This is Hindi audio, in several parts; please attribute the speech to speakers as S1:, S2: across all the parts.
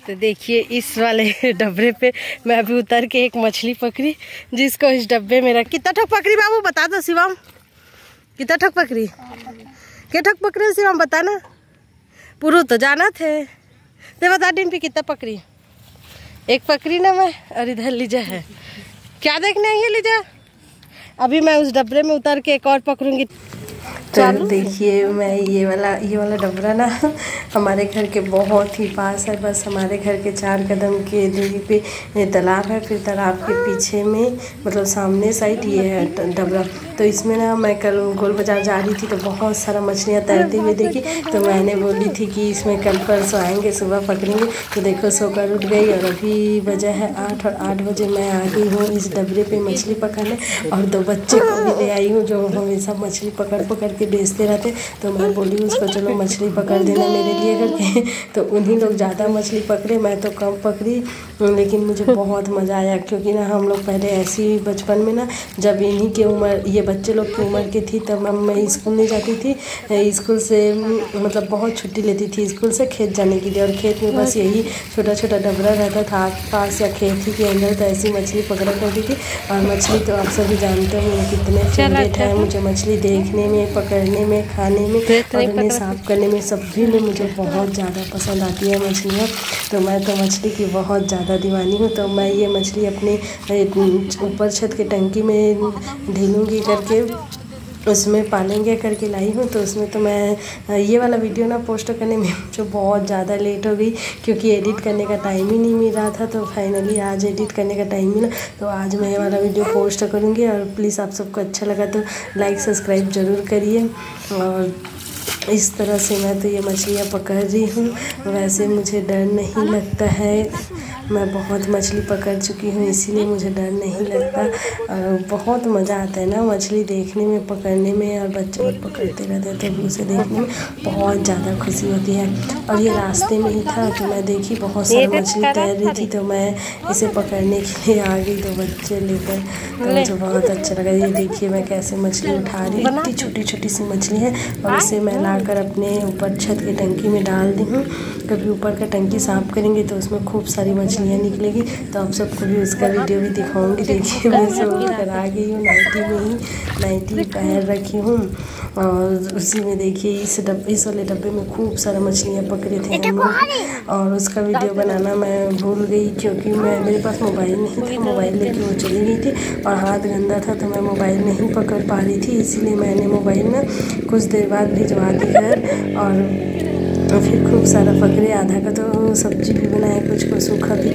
S1: तो देखिए इस वाले डब्बे पे मैं अभी उतर के एक मछली पकड़ी, जिसको इस डब्बे में रख। कितना ठोक पकड़ी बाबू बता दो शिवम, कितना ठोक पकड़ी? क्या ठोक पकड़ी शिवम बता ना, पूरा तो जाना थे तो बता डिम्पी कितना पकड़ी? एक पकड़ी ना मैं, और इधर लीजा है। क्या देखने आई है लीजा? अभी मैं उस डब्बे में उतर के एक और पकड़ूंगी। तो देखिए मैं ये वाला डबरा ना हमारे घर के बहुत ही पास है, बस हमारे घर के 4 कदम के दूरी पे तालाब है। फिर तालाब के पीछे में मतलब सामने साइड ये है डबरा। तो इसमें ना मैं कल गोल बाजार जा रही थी तो बहुत सारा मछलियाँ तैरते हुए देखी। तो मैंने बोली थी कि इसमें कल परसों आएंगे, सुबह पकड़ेंगे। तो देखो सोकर उठ गई और अभी वजह है 8 और 8 बजे मैं आ गई हूँ इस डबरे पे मछली पकड़ने। और 2 बच्चे को भी ले आई हूँ जो हमेशा मछली पकड़ के बेचते रहते। तो मैं बोली उसको चलो मछली पकड़ देना मेरे लिए करके। तो उन्हीं लोग ज़्यादा मछली पकड़े, मैं तो कम पकड़ी, लेकिन मुझे बहुत मज़ा आया। क्योंकि ना हम लोग पहले ऐसी बचपन में ना जब इन्हीं की उम्र, ये बच्चे लोग की उम्र की थी, तब मैं स्कूल नहीं जाती थी। स्कूल से मतलब बहुत छुट्टी लेती थी स्कूल से खेत जाने के लिए। और खेत में बस यही छोटा छोटा डबरा रहता था पास या खेत ही के अंदर। तो ऐसी मछली पकड़ा करती थी। और मछली तो आप सभी जानते हैं कितने फेवरेट है मुझे, मछली देखने में, पकड़ने में, खाने में और उन्हें साफ करने में, सभी में मुझे बहुत ज़्यादा पसंद आती है मछलियाँ। तो मैं तो मछली की बहुत ज़्यादा दीवानी हूँ। तो मैं ये मछली अपने ऊपर छत के टंकी में ढीलूँगी करके, उसमें पालेंगे करके लाई हूँ। तो उसमें तो मैं ये वाला वीडियो ना पोस्ट करने में मुझे बहुत ज़्यादा लेट हो गई, क्योंकि एडिट करने का टाइम ही नहीं मिल रहा था। तो फाइनली आज एडिट करने का टाइम मिला, तो आज मैं ये वाला वीडियो पोस्ट करूँगी। और प्लीज़ आप सबको अच्छा लगा तो लाइक सब्सक्राइब ज़रूर करिए। और इस तरह से मैं तो ये मछलियाँ पकड़ रही हूँ। वैसे मुझे डर नहीं लगता है, मैं बहुत मछली पकड़ चुकी हूँ, इसीलिए मुझे डर नहीं लगता। बहुत मज़ा आता है ना मछली देखने में, पकड़ने में। और बच्चे लोग पकड़ते रहते हैं तो उसे देखने में बहुत ज़्यादा खुशी होती है। और ये रास्ते में ही था तो मैं देखी बहुत सारी मछली तैर रही थी, तो मैं इसे पकड़ने के लिए आ गई 2 बच्चे लेकर। तो मुझे बहुत अच्छा लगा। ये देखिए मैं कैसे मछली उठा रही हूँ, इतनी छोटी छोटी सी मछली है। और इसे मैं लाकर अपने ऊपर छत की टंकी में डाल दी हूँ। कभी ऊपर का टंकी साफ़ करेंगे तो उसमें खूब सारी मछलियाँ निकलेगी। तो आप सबको भी उसका वीडियो भी दिखाऊंगी। देखिए मैं सो कर आ गई हूँ, नाइटी में ही नाइटी पहन रखी हूँ। और उसी में देखिए इस वाले डब्बे में खूब सारा मछलियाँ पकड़े थे हम लोग। और उसका वीडियो बनाना मैं भूल गई, क्योंकि मेरे पास मोबाइल नहीं था, मोबाइल लेके वो चली गई थी और हाथ गंदा था, तो मैं मोबाइल नहीं पकड़ पा रही थी। इसीलिए मैंने मोबाइल ना कुछ देर बाद भिजवा दी घर। और फिर खूब सारा पकड़े, आधा का तो सब्जी भी बनाए, कुछ को सूखा भी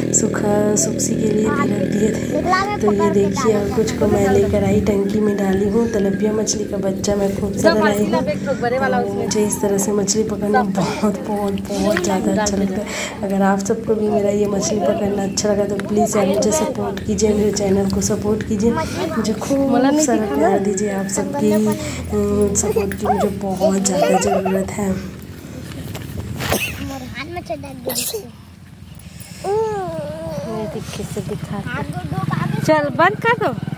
S1: सुखसी के लिए भी रख दिए थे। तो ये देखिए, और कुछ को मैं लेकर आई टंकी में डाली हूँ। तलबिया मछली का बच्चा मैं खूब सारा लाई हूँ। तो मुझे इस तरह से मछली पकड़ना बहुत बहुत बहुत ज़्यादा अच्छा लगता है। अगर आप सबको भी मेरा ये मछली पकड़ना अच्छा लगा तो प्लीज़ यार मुझे सपोर्ट कीजिए, मेरे चैनल को सपोर्ट कीजिए, मुझे खूब सारा प्यार दीजिए। आप सबकी सपोर्ट की मुझे बहुत ज़्यादा ज़रूरत है। दिखा चल बंद कर दो।